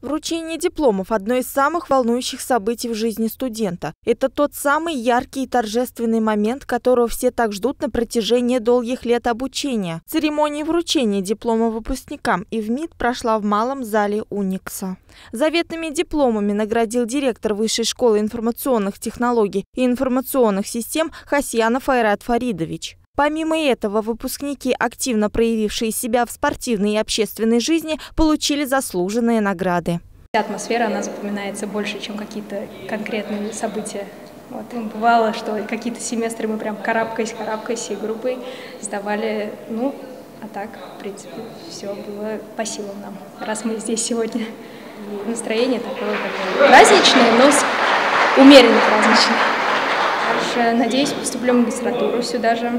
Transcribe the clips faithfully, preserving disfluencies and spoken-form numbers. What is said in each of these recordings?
Вручение дипломов – одно из самых волнующих событий в жизни студента. Это тот самый яркий и торжественный момент, которого все так ждут на протяжении долгих лет обучения. Церемония вручения диплома выпускникам и в МИД прошла в малом зале Уникса. Заветными дипломами наградил директор Высшей школы информационных технологий и информационных систем Хасьянов Айрат Фаридович. Помимо этого, выпускники, активно проявившие себя в спортивной и общественной жизни, получили заслуженные награды. Атмосфера, она запоминается больше, чем какие-то конкретные события. Вот, и бывало, что какие-то семестры мы прям карабкаясь, карабкаясь всей группой сдавали, ну, а так, в принципе, все было по силам нам, раз мы здесь сегодня. И настроение такое как праздничное, но умеренно праздничное. Надеюсь, поступлю в магистратуру сюда же.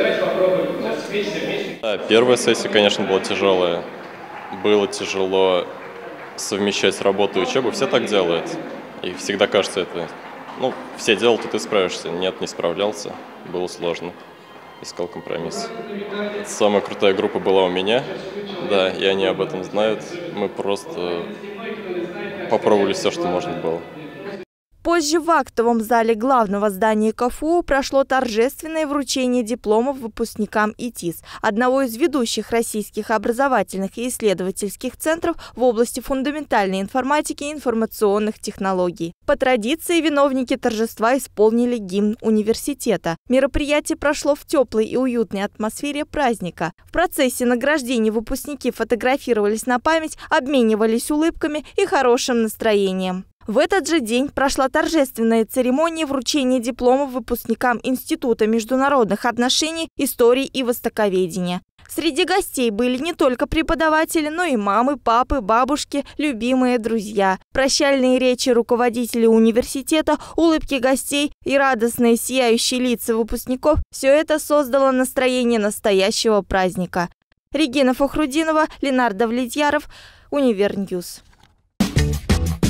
Да, первая сессия, конечно, была тяжелая. Было тяжело совмещать работу и учебу. Все так делают. И всегда кажется это... Ну, все делают, и ты справишься. Нет, не справлялся. Было сложно. Искал компромисс. Самая крутая группа была у меня. Да, и они об этом знают. Мы просто попробовали все, что можно было. Позже в актовом зале главного здания КФУ прошло торжественное вручение дипломов выпускникам ИТИС, одного из ведущих российских образовательных и исследовательских центров в области фундаментальной информатики и информационных технологий. По традиции виновники торжества исполнили гимн университета. Мероприятие прошло в теплой и уютной атмосфере праздника. В процессе награждения выпускники фотографировались на память, обменивались улыбками и хорошим настроением. В этот же день прошла торжественная церемония вручения дипломов выпускникам Института международных отношений, истории и востоковедения. Среди гостей были не только преподаватели, но и мамы, папы, бабушки, любимые друзья. Прощальные речи руководителей университета, улыбки гостей и радостные сияющие лица выпускников – все это создало настроение настоящего праздника. Регина Фахрудинова, Ленардо Влетьяров, Универньюз.